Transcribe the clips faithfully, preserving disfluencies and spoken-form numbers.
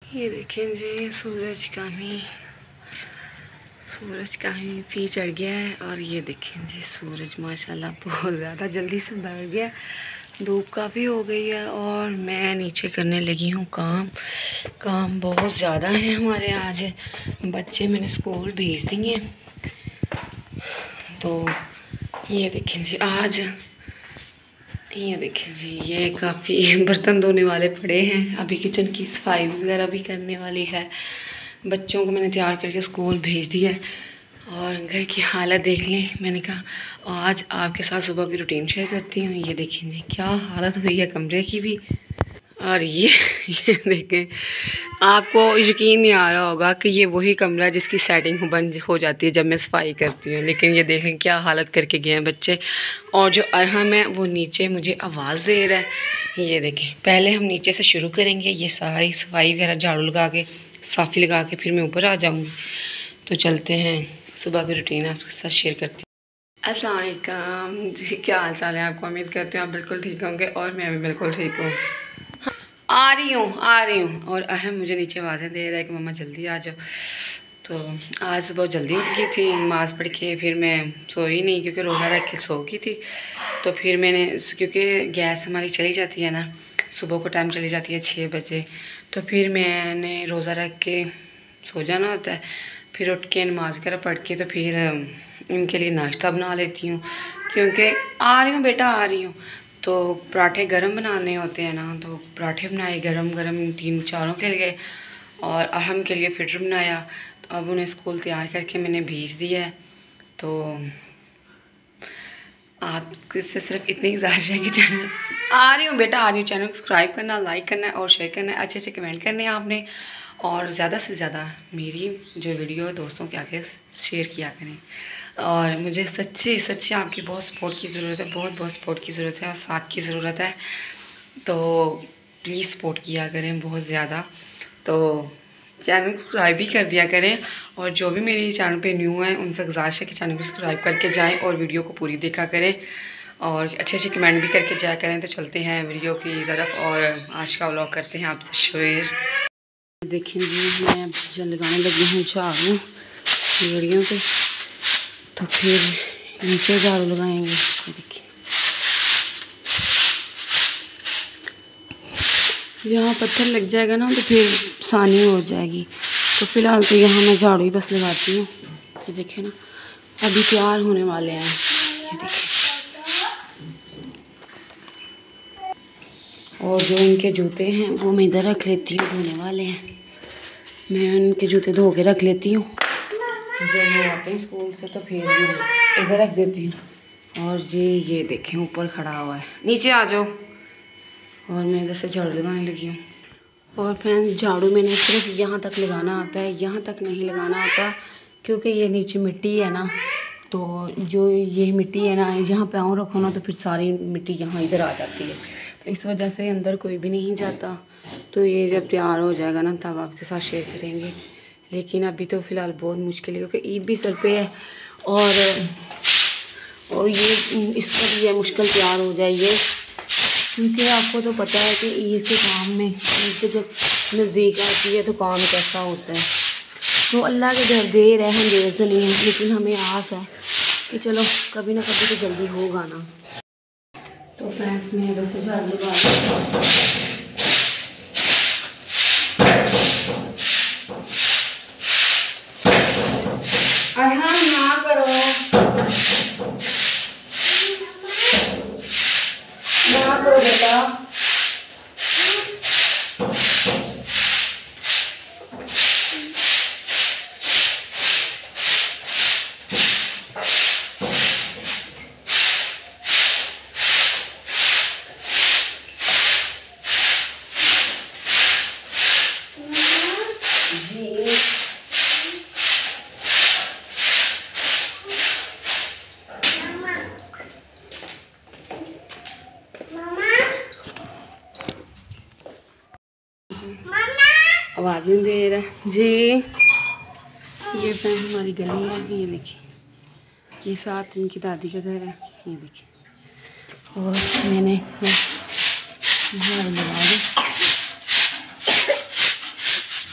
ये देखें जी, सूरज कामी सूरज कामी भी चढ़ गया है। और ये देखें जी, सूरज माशाल्लाह बहुत ज़्यादा जल्दी से बढ़ गया। धूप काफ़ी हो गई है और मैं नीचे करने लगी हूँ काम। काम बहुत ज़्यादा है हमारे। आज बच्चे मैंने स्कूल भेज दिए। तो ये देखें जी, आज ये देखें जी, ये काफ़ी बर्तन धोने वाले पड़े हैं। अभी किचन की सफाई वगैरह भी करने वाली है। बच्चों को मैंने तैयार करके स्कूल भेज दिया है और घर की हालत देख लें। मैंने कहा आज आपके साथ सुबह की रूटीन शेयर करती हूँ। ये देखें जी, क्या हालत हुई है कमरे की भी। और ये ये देखें, आपको यकीन नहीं आ रहा होगा कि ये वही कमरा है जिसकी सेटिंग बंद हो जाती है जब मैं सफाई करती हूँ। लेकिन ये देखें क्या हालत करके गए हैं बच्चे। और जो अरहम है वो नीचे मुझे आवाज़ दे रहा है। ये देखें, पहले हम नीचे से शुरू करेंगे। ये सारी सफाई वगैरह झाड़ू लगा के साफ़ी लगा के फिर मैं ऊपर आ जाऊँगी। तो चलते हैं, सुबह की रूटीन आपके साथ शेयर करती हूँ। अस्सलाम वालेकुम जी, क्या हाल चाल है आपको। उम्मीद करती हूँ आप बिल्कुल ठीक होंगे और मैं भी बिल्कुल ठीक हूँ। आ रही हूँ आ रही हूँ और अहम मुझे नीचे आवाज़ें दे रहा है कि मम्मा जल्दी आ जाओ। तो आज बहुत जल्दी उठ गई थी, नमाज़ पढ़ के फिर मैं सोई नहीं क्योंकि रोज़ा रख के सो गई थी। तो फिर मैंने, क्योंकि गैस हमारी चली जाती है ना, सुबह को टाइम चली जाती है छः बजे। तो फिर मैंने रोज़ा रख के सो जाना होता है। फिर उठ के नमाज़ वगैरह पढ़ के तो फिर इनके लिए नाश्ता बना लेती हूँ। क्योंकि आ रही हूँ बेटा आ रही हूँ। तो पराठे गरम बनाने होते हैं ना, तो पराठे बनाए गरम गरम तीन चारों के लिए और अरहम के लिए फिटर बनाया। तो अब उन्हें स्कूल तैयार करके मैंने भेज दिया है। तो आपसे सिर्फ इतनी गुजारिश है कि चैनल आ रही हूँ बेटा आ रही हूँ चैनल को सब्सक्राइब करना, लाइक करना और शेयर करना, अच्छे अच्छे कमेंट करने हैं आपने। और ज़्यादा से ज़्यादा मेरी जो वीडियो है दोस्तों के आगे शेयर किया करें। और मुझे सच्ची सच्ची आपकी बहुत सपोर्ट की ज़रूरत है, बहुत बहुत सपोर्ट की ज़रूरत है और साथ की ज़रूरत है। तो प्लीज़ सपोर्ट किया करें बहुत ज़्यादा। तो चैनल को सब्सक्राइब भी कर दिया करें। और जो भी मेरे चैनल पे न्यू है उनसे गुजारिश है कि चैनल को सब्सक्राइब करके जाएं और वीडियो को पूरी देखा करें और अच्छे अच्छे कमेंट भी करके जाया करें। तो चलते हैं वीडियो की तरफ और आज का व्लॉग करते हैं आपसे शेयर। देखें जी, मैं अब लगाने लगी हूँ झाड़ू सीढ़ियों पे। तो फिर नीचे झाड़ू लगाएंगे। देखिए यहाँ पत्थर लग जाएगा ना तो फिर आसानी हो जाएगी। तो फ़िलहाल तो यहाँ मैं झाड़ू ही बस लगाती हूँ। ये देखें ना, अभी तैयार होने वाले हैं। ये देखें, और जो इनके जूते हैं वो मैं इधर रख लेती हूँ, धोने वाले हैं। मैं इनके जूते धो के रख लेती हूँ। जब वो आते हैं स्कूल से तो फिर मैं इधर रख देती हूँ। और ये ये देखें ऊपर खड़ा हुआ है, नीचे आ जाओ। और मैं इधर से झाड़ू लगाने लगी हूँ। और फ्रेंड्स, झाड़ू मैंने सिर्फ यहाँ तक लगाना आता है, यहाँ तक नहीं लगाना आता क्योंकि ये नीचे मिट्टी है ना। तो जो ये मिट्टी है ना, यहाँ पाँव रखो ना तो फिर सारी मिट्टी यहाँ इधर आ जाती है। तो इस वजह से अंदर कोई भी नहीं जाता। तो ये जब तैयार हो जाएगा ना तब आपके साथ शेयर करेंगे। लेकिन अभी तो फ़िलहाल बहुत मुश्किल है क्योंकि ईद भी सर पे है। और और ये इसका भी है मुश्किल तैयार हो जाइए क्योंकि आपको तो पता है कि ईद के काम में, ईद के जब नज़दीक आती है तो काम कैसा होता है। तो अल्लाह के घर देर है, हम देर तो नहीं है, लेकिन हमें आस है कि चलो कभी ना कभी तो जल्दी होगा ना। तो फ्रेंड्स, मैं इधर से झाड़ू लगा अरहम ना करो ना करो बेटा। आवाज़ नहीं दे रहा जी। ये फ्रेंड हमारी गली है, ये देखिए, ये साथ इनकी दादी का घर है। ये देखिए, और मैंने झाड़ू लगा दी।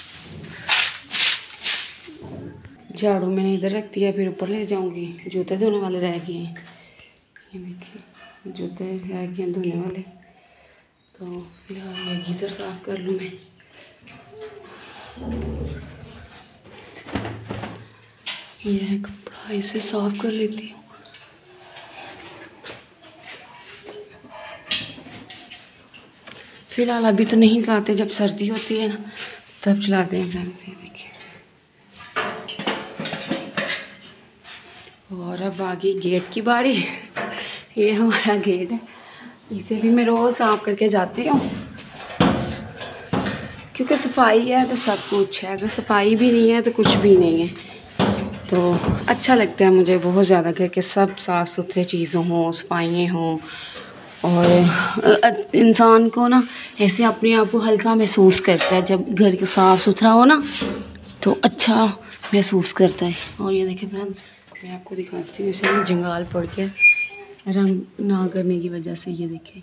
झाड़ू मैंने इधर रख दिया, फिर ऊपर ले जाऊंगी। जूते धोने वाले रह गए हैं, ये देखिए जूते रह गए धोने वाले। तो फिलहाल ये गीज़र साफ़ कर लूँ मैं। यह कपड़ा इसे साफ़ कर लेती हूँ। फिलहाल अभी तो नहीं चलाते, जब सर्दी होती है ना तब चलाते हैं फ्रेंड्स। ये देखिए, और अब आगे गेट की बारी। ये हमारा गेट है, इसे भी मैं रोज़ साफ करके जाती हूँ, क्योंकि सफाई है तो सब कुछ है, अगर सफाई भी नहीं है तो कुछ भी नहीं है। तो अच्छा लगता है मुझे बहुत ज़्यादा घर के सब साफ़ सुथरे चीज़ें हों, सफाइयाँ हों, और इंसान को ना ऐसे अपने आप को हल्का महसूस करता है जब घर के साफ़ सुथरा हो ना, तो अच्छा महसूस करता है। और ये देखिए फ्रेंड, मैं आपको दिखाती हूँ, इसे ना जंगाल पड़ के रंग ना करने की वजह से, ये देखें।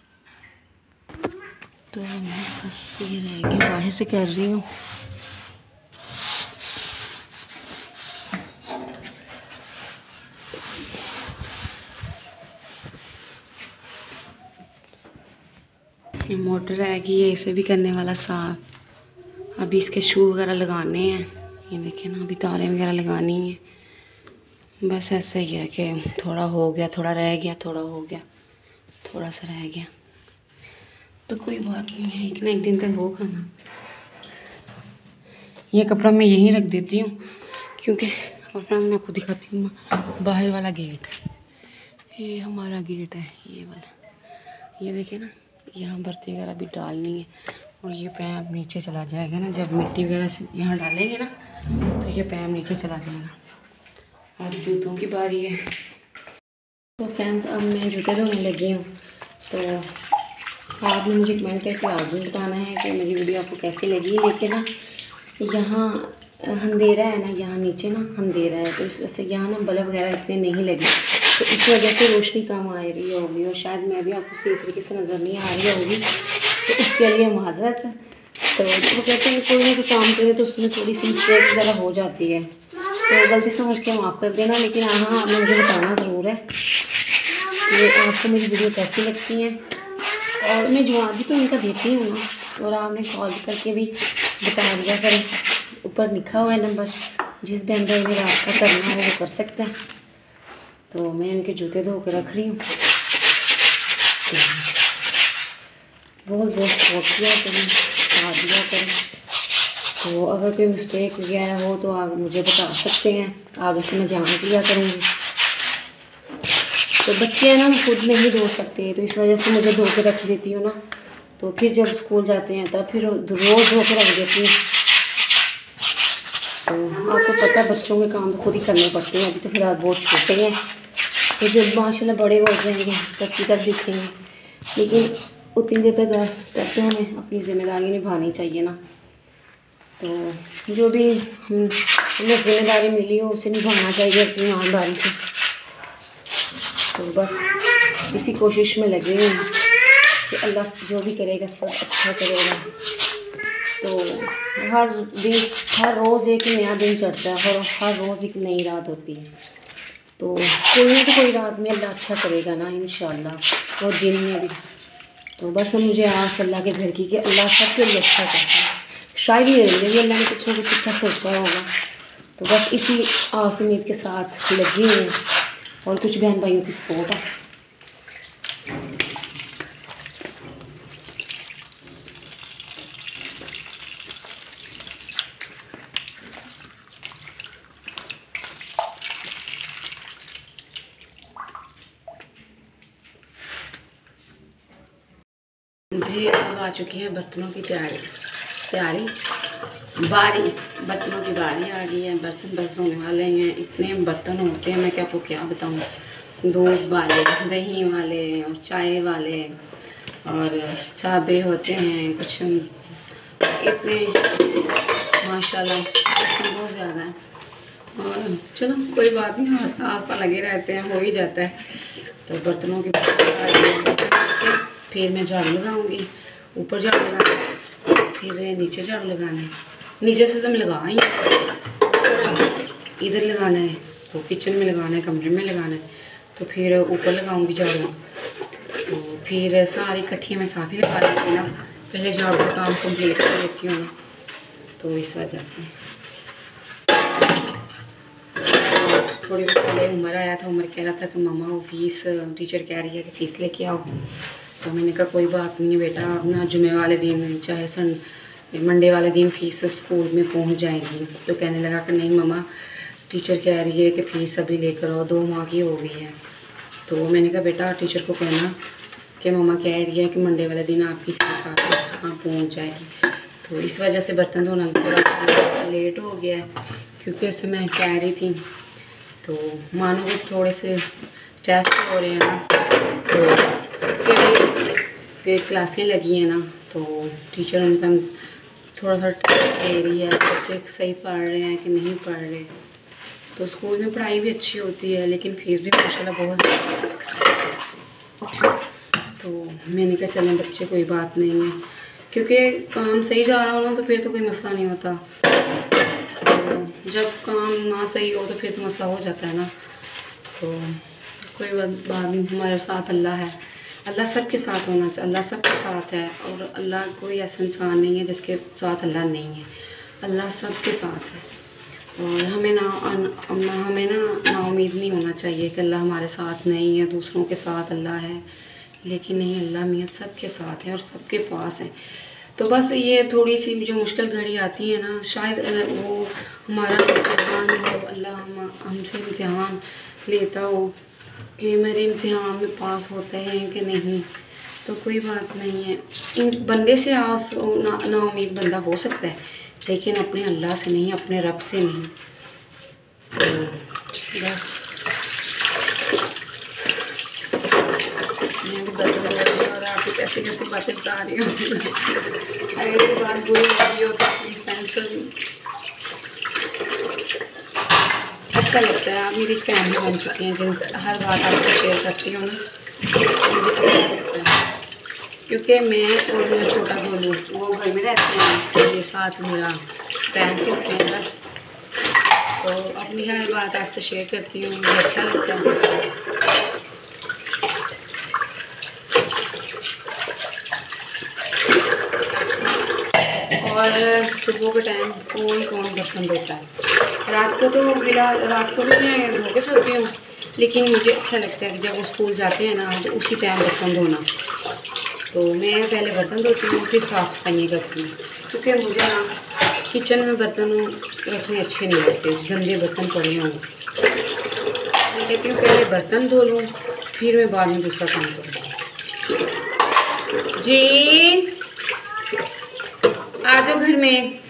तो मैं बस ये रह के बाहर से कर रही हूँ। ये मोटर रहेगी, ये इसे भी करने वाला साफ। अभी इसके शू वगैरह लगाने हैं, ये देखें ना, अभी तारें वगैरह लगानी है। बस ऐसा ही है कि थोड़ा हो गया, थोड़ा रह गया, थोड़ा हो गया, थोड़ा सा रह गया, तो कोई बात नहीं है, एक ना एक दिन तक होगा ना। ये कपड़ा मैं यहीं रख देती हूँ, क्योंकि और फ्रेंड मैं आपको दिखाती हूँ बाहर वाला गेट। ये हमारा गेट है, ये वाला, ये देखिए ना, यहाँ बर्ती वगैरह भी डालनी है। और ये पैप नीचे चला जाएगा ना, जब मिट्टी वगैरह से यहाँ डालेंगे ना तो ये पैप नीचे चला जाएगा। अब जूतों की बारी है। तो फ्रेंड्स, अब मैं जूते धोने लगी हूँ। तो आपने मुझे कमेंट करके लाजमी बताना है कि मेरी वीडियो आपको कैसी लगी। लेकिन ना यहाँ अंधेरा है ना, यहाँ नीचे ना अंधेरा है, तो इस वजह से यहाँ ना बल्ब वगैरह इतने नहीं लगे, तो इस वजह से रोशनी कम आ रही होगी, और शायद मैं भी आपको सही तरीके से नज़र नहीं आ रही होगी, तो इसके लिए माजरत। तो वो कहते हैं कोई ना कोई काम करें तो उसमें थोड़ी सी मिस्टेक वगैरह हो जाती है, तो गलती समझ के माफ़ कर देना। लेकिन हाँ, आपने मुझे बताना ज़रूर है कि आपको मेरी वीडियो कैसी लगती है, और मैं जवाब भी तो उनका देती हूँ ना, और आपने कॉल करके भी बता दिया करें। ऊपर लिखा हुआ है नंबर, जिस बहन भाई ने रास्ता करना हो वो कर सकता है। तो मैं इनके जूते धो कर रख रही हूँ। बहुत बहुत सपोर्ट किया करें, साथ दिया करें। तो अगर कोई मिस्टेक वगैरह हो तो आगे मुझे बता सकते हैं, आगे से मैं ध्यान दिया करूँगी। तो बच्चे हैं ना, खुद नहीं धो सकते, तो इस वजह से मुझे धो के रख देती हूँ ना, तो फिर जब स्कूल जाते हैं तब फिर रोज़ धो के रख देती हूँ। तो आपको पता है बच्चों के काम तो खुद ही करने पड़ते हैं, अभी तो फिलहाल बहुत छोटे हैं, तो जब माशाल्लाह बड़े हो जाएंगे तब की तब दिखेंगे। लेकिन उतनी देर तक तब तो हमें अपनी ज़िम्मेदारी निभानी चाहिए ना। तो जो भी हम हमें जिम्मेदारी मिली हो उसे निभाना चाहिए अपनी ईमानदारी से। तो बस इसी कोशिश में लगे हुए हैं कि अल्लाह जो भी करेगा सब अच्छा करेगा। तो हर दिन, हर रोज़ एक नया दिन चढ़ता है, और हर रोज़ एक नई रात होती है। तो कोई ना तो कोई रात में अल्लाह अच्छा करेगा ना, इंशाल्लाह, और दिन में भी। तो बस मुझे आस अल्लाह के घर की कि अल्लाह सबके लिए अच्छा करता है। शायद मेरे लिए भी अल्लाह ने कुछ ना कुछ अच्छा सोचा होगा। तो बस इसी आस उम्मीद के साथ लगी हुई हैं, और कुछ बहन भाइयों की सपोर्ट है। जी, अब आ चुकी है बर्तनों की तैयारी तैयारी बारी बर्तनों की बारी आ गई है। बर्तन बस धोने वाले हैं, इतने बर्तन होते हैं मैं क्या आपको क्या बताऊँ। दूध वाले, दही वाले, और चाय वाले, और चाबे होते हैं कुछ, इतने माशाल्लाह बहुत ज़्यादा है। और चलो कोई बात नहीं, आस्ता आस्ता लगे रहते हैं, हो ही जाता है। तो बर्तनों की फिर मैं झाड़ू लगाऊंगी, ऊपर झाड़ू लगाना, फिर नीचे झाड़ू लगाना है। नीचे से तो मैं लगा ही, इधर लगाना है, तो किचन में लगाना है, कमरे में लगाना है, तो फिर ऊपर लगाऊंगी झाड़ू। तो फिर सारी इकट्ठी मैं साफ़ ही लगा लेती ना, पहले झाड़ू का काम कंप्लीट कर लेती हूँ ना, तो इस वजह से। थोड़ी देर पहले उमर आया था, उमर कह रहा था कि मम्मा वो फीस, टीचर कह रही है कि फ़ीस लेके आओ। तो मैंने कहा कोई बात नहीं है बेटा, अपना जुमे वाले दिन चाहे सन मंडे वाले दिन फ़ीस स्कूल में पहुंच जाएगी। तो कहने लगा कि नहीं मम्मा, टीचर कह रही है कि फ़ीस अभी लेकर आओ, दो माह की हो गई है। तो मैंने कहा बेटा टीचर को कहना कि मम्मा कह रही है कि मंडे वाले दिन आपकी फ़ीस आके हाँ पहुँच जाएगी। तो इस वजह से बर्तन धोना थोड़ा लेट हो गया है, क्योंकि उससे मैं कह रही थी। तो मानो कि थोड़े से टेस्ट हो रहे हैं ना, तो फिर फिर क्लासें लगी हैं ना, तो टीचर उनका थोड़ा सा टेस्ट ले रही है, बच्चे सही पढ़ रहे हैं कि नहीं पढ़ रहे। तो स्कूल में पढ़ाई भी अच्छी होती है, लेकिन फ़ीस भी माशाल्लाह बहुत ज़्यादा। तो मैंने कहा चलें बच्चे कोई बात नहीं है, क्योंकि काम सही जा रहा हो ना तो फिर तो कोई मसला नहीं होता। तो जब काम ना सही हो तो फिर तो मसला हो जाता है ना। तो कोई बात नहीं, हमारे साथ अल्लाह है, अल्लाह सबके साथ होना चाहिए, अल्लाह सबके साथ है। और अल्लाह कोई ऐसा इंसान नहीं है जिसके साथ अल्लाह नहीं है, अल्लाह सबके साथ है। और हमें ना हमें ना नाउम्मीद नहीं होना चाहिए कि अल्लाह हमारे साथ नहीं है, दूसरों के साथ अल्लाह है, लेकिन नहीं, अल्लाह मियाँ सबके साथ है और सबके पास है। तो बस ये थोड़ी सी जो मुश्किल घड़ी आती है ना, शायद वो हमारा इम्तिहान हो, अल्लाह हम हमसे इम्तिहान लेता हो कि मेरे इम्तिहान में पास होते हैं कि नहीं। तो कोई बात नहीं है, इन बंदे से आस ना नाउम्मीद बंदा हो सकता है, लेकिन अपने अल्लाह से नहीं, अपने रब से नहीं। तो बस मैं भी बर्तन धो रही हूँ और आपको कैसे कैसे बातें बता रही हूँ। अगर ये बात बुरी लगी हो तो प्लीज़ कैंसिल। अच्छा लगता है, आप मेरी फैमिली बन चुकी हैं, जिन हर बात आपसे शेयर करती हूँ ना, मुझे अच्छा लगता है। क्योंकि मैं और मेरा छोटा गोलू वो घर में रहते हैं, मेरे साथ मेरा फ्रेंड्स होते हैं बस। तो अपनी हर बात आपसे शेयर करती हूँ, मुझे अच्छा लगता है। और सुबह के टाइम कौन कौन बर्तन धोता है, रात को तो बिला रात को भी मैं धो के सोती हूँ, लेकिन मुझे अच्छा लगता है कि जब वो स्कूल जाते हैं ना तो उसी टाइम बर्तन धोना। तो मैं पहले बर्तन धोती हूँ, फिर साफ़ सफाई करती हूँ, क्योंकि मुझे ना किचन में बर्तन रखने अच्छे नहीं लगते, गंदे बर्तन पड़े हों। मैं कहती हूँ पहले बर्तन धो लूँ, फिर मैं बाद में दूसरा काम करूँ। जी आ जाओ घर में।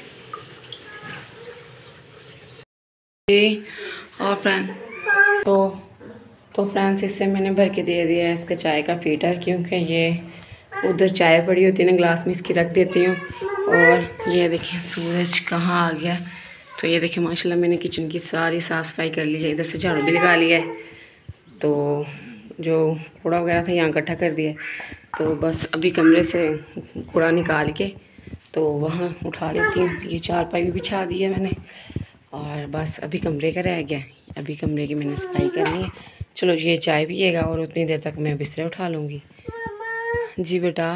और फ्रेंड तो तो फ्रेंड्स इससे मैंने भर के दे दिया है इसका चाय का फ़िल्टर, क्योंकि ये उधर चाय पड़ी होती है ना, ग्लास में इसकी रख देती हूँ। और ये देखें सूरज कहाँ आ गया। तो ये देखें माशाल्लाह मैंने किचन की सारी साफ़ सफाई कर ली है, इधर से झाड़ू भी लगा लिया है। तो जो कूड़ा वगैरह था यहाँ इकट्ठा कर दिया। तो बस अभी कमरे से कूड़ा निकाल के तो वहाँ उठा लेती हूँ। ये चारपाई भी बिछा दी है मैंने, और बस अभी कमरे का रह गया, अभी कमरे की मैंने सफाई करनी है। चलो ये चाय पिएगा और उतनी देर तक मैं बिस्तर उठा लूँगी। जी बेटा।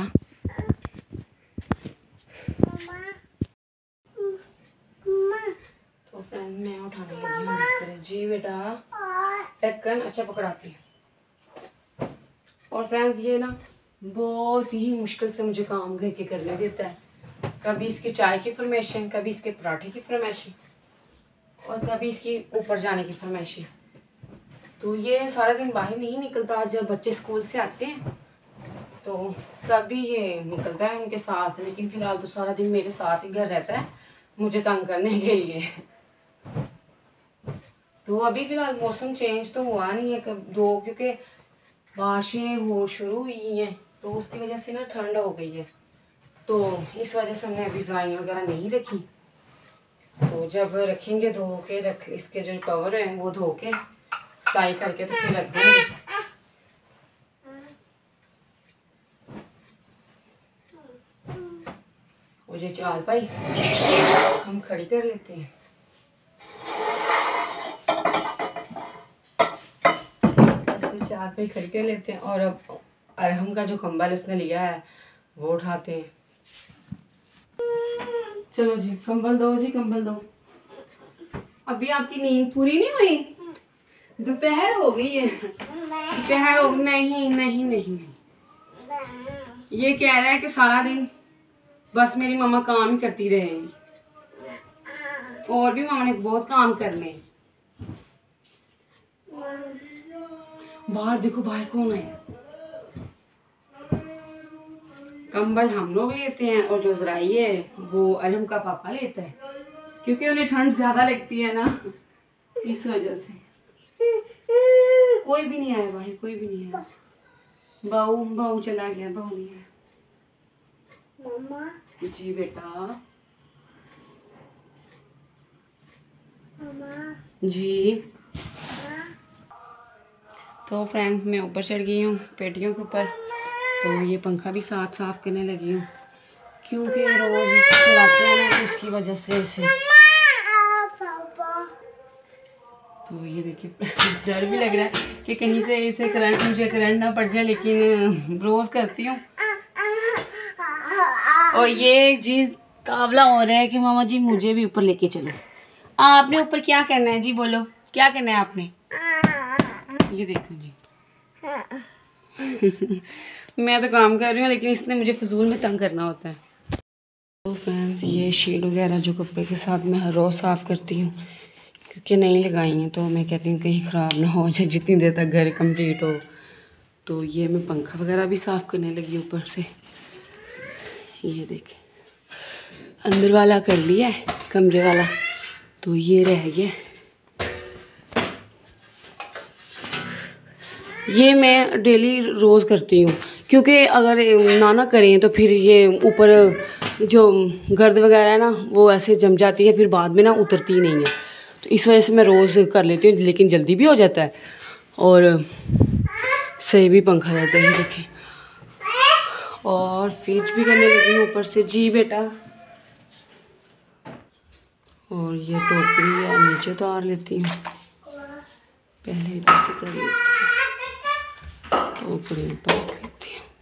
तो फ्रेंड मैं उठाने लगी हूँ बिस्तर। जी बेटा ढक्कन अच्छा पकड़ाती हूँ। और फ्रेंड्स ये ना बहुत ही मुश्किल से मुझे काम घर के करने देता है। कभी इसकी चाय की फरमाइशें, कभी इसके पराठे की फरमाइशें, और कभी इसकी ऊपर जाने की फरमाइशें। तो ये सारा दिन बाहर नहीं निकलता, जब बच्चे स्कूल से आते हैं तो तभी ये निकलता है उनके साथ, लेकिन फ़िलहाल तो सारा दिन मेरे साथ ही घर रहता है मुझे तंग करने के लिए। तो अभी फ़िलहाल मौसम चेंज तो हुआ नहीं है कब दो, क्योंकि बारिशें हो शुरू हुई हैं तो उसकी वजह से ना ठंड हो गई है। तो इस वजह से हमने अभी ज़ाई वगैरह नहीं रखी। तो जब रखेंगे धो के रख, इसके जो कवर हैं वो धो के सिलाई करके तो फिर रख देंगे। मुझे चारपाई हम खड़ी कर लेते हैं। ये चार पे खड़ी कर लेते हैं और अब अरहम का जो कंबल उसने लिया है वो उठाते हैं। चलो जी कंबल दो जी, कंबल दो। अभी आपकी नींद पूरी नहीं हुई? दोपहर हो गई है। दोपहर हो नहीं नहीं नहीं ये कह रहा है कि सारा दिन बस मेरी मम्मा काम ही करती रहेगी, और भी मम्मा ने बहुत काम करने। बाहर देखो, बाहर कौन है। कंबल हम लोग लेते हैं और जो जराई है वो अरहम का पापा लेता है, क्योंकि उन्हें ठंड ज्यादा लगती है ना, इस वजह से। कोई भी नहीं आया बाहर, कोई भी नहीं आया। बहू बहू चला गया, बहू नहीं है। मम्मा जी बेटा। मम्मा जी। तो फ्रेंड्स मैं ऊपर चढ़ गई हूँ पेटियों के ऊपर, तो ये पंखा भी साथ साफ करने लगी हूँ, क्योंकि रोज चलाते हैं ना, तो इसकी वजह से इसे। तो ये देखिए डर भी लग रहा है कि कहीं से इसे करंट, मुझे करंट ना पड़ जाए, लेकिन रोज करती हूँ। और ये जी काबला हो रहा है कि मामा जी मुझे भी ऊपर लेके चलो। आपने ऊपर क्या करना है जी, बोलो क्या करना है आपने? ये देखो जी मैं तो काम कर रही हूँ, लेकिन इसने मुझे फजूल में तंग करना होता है। तो फ्रेंड्स ये शीट वगैरह जो कपड़े के साथ मैं हर रोज़ साफ़ करती हूँ, क्योंकि नहीं लगाई हैं, तो मैं कहती हूँ कहीं ख़राब ना हो जाए जितनी देर तक घर कंप्लीट हो। तो ये मैं पंखा वगैरह भी साफ़ करने लगी ऊपर से। ये देखें अंदर वाला कर लिया है, कमरे वाला, तो ये रह गया। ये मैं डेली रोज़ करती हूँ, क्योंकि अगर ना ना करें तो फिर ये ऊपर जो गर्द वगैरह है ना वो ऐसे जम जाती है, फिर बाद में ना उतरती ही नहीं है। तो इस वजह से मैं रोज़ कर लेती हूँ, लेकिन जल्दी भी हो जाता है और सही भी पंखा रहता है। देखें, और फ्रिज भी करने लगी हूँ ऊपर से। जी बेटा। और ये टोकरी है नीचे उतार लेती हूँ, पहले इधर से कर लेती हूँ, टोकरी उतार लेती हूँ।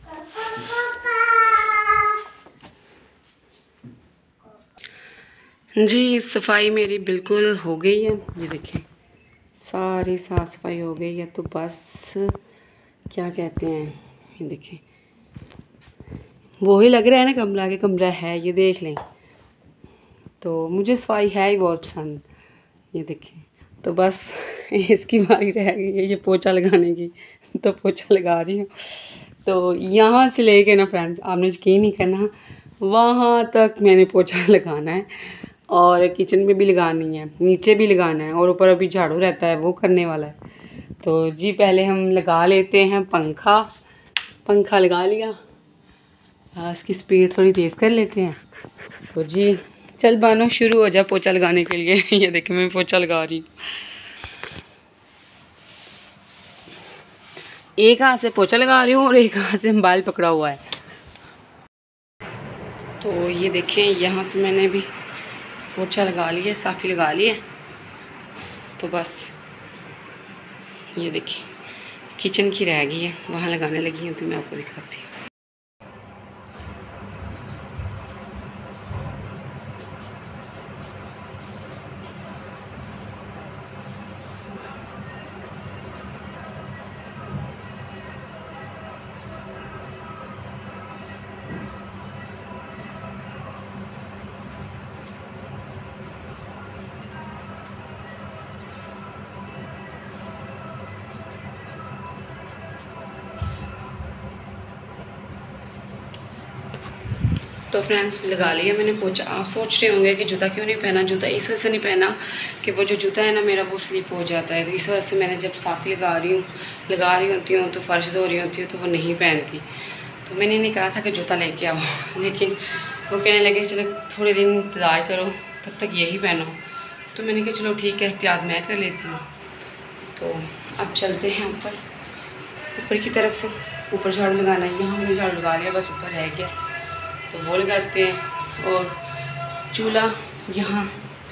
जी सफाई मेरी बिल्कुल हो गई है, ये देखें सारी साफ सफाई हो गई है। तो बस क्या कहते हैं, ये देखें वही लग रहा है ना कमरा के कमरा है, ये देख लें। तो मुझे सफाई है ही बहुत पसंद। ये देखें, तो बस इसकी बारी रह गई है ये पोछा लगाने की, तो पोछा लगा रही हूँ। तो यहाँ से लेके ना फ्रेंड्स, आपने यकीन नहीं करना, वहाँ तक मैंने पोछा लगाना है, और किचन में भी लगानी है, नीचे भी लगाना है, और ऊपर अभी झाड़ू रहता है वो करने वाला है। तो जी पहले हम लगा लेते हैं पंखा। पंखा लगा लिया, इसकी स्पीड थोड़ी तेज़ कर लेते हैं। तो जी चल बानो शुरू हो जा पोछा लगाने के लिए। ये देखिए मैं पोछा लगा रही हूँ, एक हाथ से पोछा लगा रही हूँ और एक हाथ से मोबाइल पकड़ा हुआ है। तो ये देखें यहाँ से मैंने भी पोछा लगा लिया, साफ़ी लगा ली है। तो बस ये देखिए किचन की रह गई है, वहाँ लगाने लगी हूँ, तो मैं आपको दिखाती हूँ। तो फ्रेंड्स लगा लिया मैंने पोछा। आप सोच रहे होंगे कि जूता क्यों नहीं पहना। जूता इस वजह से नहीं पहना कि वो जो जूता है ना मेरा वो स्लिप हो जाता है, तो इस वजह से मैंने जब साफ़ी लगा रही हूँ लगा रही होती हूँ तो फर्श धो रही होती हूँ तो वो नहीं पहनती। तो मैंने इन्हें कहा था कि जूता लेके आओ, लेकिन वो कहने लगे चलो थोड़े दिन इंतज़ार करो तब तक यही पहनो। तो मैंने कहा चलो ठीक है एहतियात मैं कर लेती हूँ। तो अब चलते हैं ऊपर ऊपर की तरफ से। ऊपर झाड़ू लगाना है, यहाँ हमने झाड़ू लगा लिया, बस ऊपर रह गया तो वो लगाते हैं। और चूल्हा यहाँ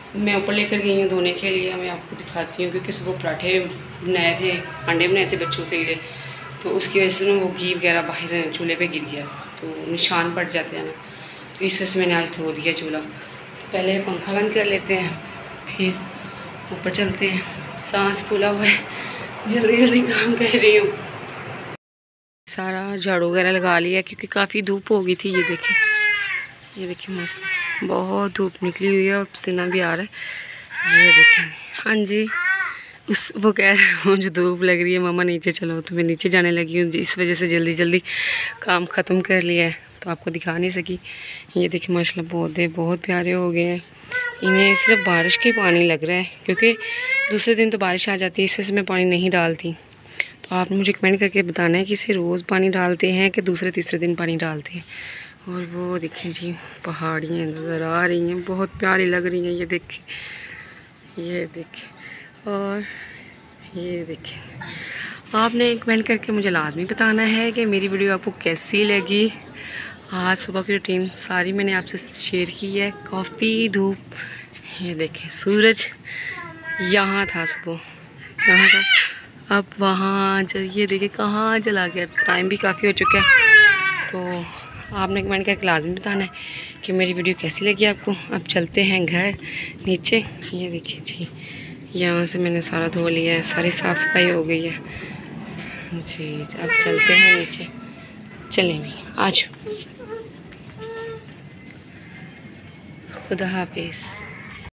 मैं ऊपर लेकर गई हूँ धोने के लिए। मैं आपको दिखाती हूँ क्योंकि सुबह पराठे बनाए थे, अंडे बनाए थे बच्चों के लिए, तो उसकी वजह से ना वो घी वगैरह बाहर चूल्हे पे गिर गया, तो निशान पड़ जाते हैं ना, तो इस वजह से मैंने आज धो दिया चूल्हा। तो पहले पंखा बंद कर लेते हैं, फिर ऊपर चलते हैं। सांस फूला हुआ है, जल्दी जल्दी काम कर रही हूँ। सारा झाड़ू वगैरह लगा लिया क्योंकि काफ़ी धूप हो गई थी। ये देखें, ये देखें मौसम बहुत धूप निकली हुई है और पसीना भी आ रहा है। ये देखें, हाँ जी, उस वो कह रहे हैं मुझे धूप लग रही है मम्मा नीचे चलो, तो मैं नीचे जाने लगी हूँ। इस वजह से जल्दी जल्दी काम ख़त्म कर लिया है, तो आपको दिखा नहीं सकी। ये देखिए माशाल्लाह पौधे बहुत प्यारे हो गए हैं। इन्हें सिर्फ बारिश के पानी लग रहा है क्योंकि दूसरे दिन तो बारिश आ जाती है, इस वजह से मैं पानी नहीं डालती। तो आपने मुझे कमेंट करके बताना है कि इसे रोज़ पानी डालते हैं कि दूसरे तीसरे दिन पानी डालते हैं। और वो देखें जी, पहाड़ियाँ नज़र आ रही हैं, बहुत प्यारी लग रही हैं। ये देखें, ये देखें, और ये देखें। आपने कमेंट करके मुझे लाजमी बताना है कि मेरी वीडियो आपको कैसी लगी। आज सुबह की रूटीन सारी मैंने आपसे शेयर की है। काफ़ी धूप, ये देखें सूरज यहाँ था, सुबह यहाँ था, अब वहाँ चल, ये देखिए कहाँ चला गया। टाइम भी काफ़ी हो चुका है, तो आपने कमेंट करके लाजमी बताना है कि मेरी वीडियो कैसी लगी आपको। अब चलते हैं घर नीचे। ये देखिए जी, यहाँ से मैंने सारा धो लिया है, सारी साफ़ सफाई हो गई है जी। अब चलते हैं नीचे, चलें भी आज। खुदा हाफिज़।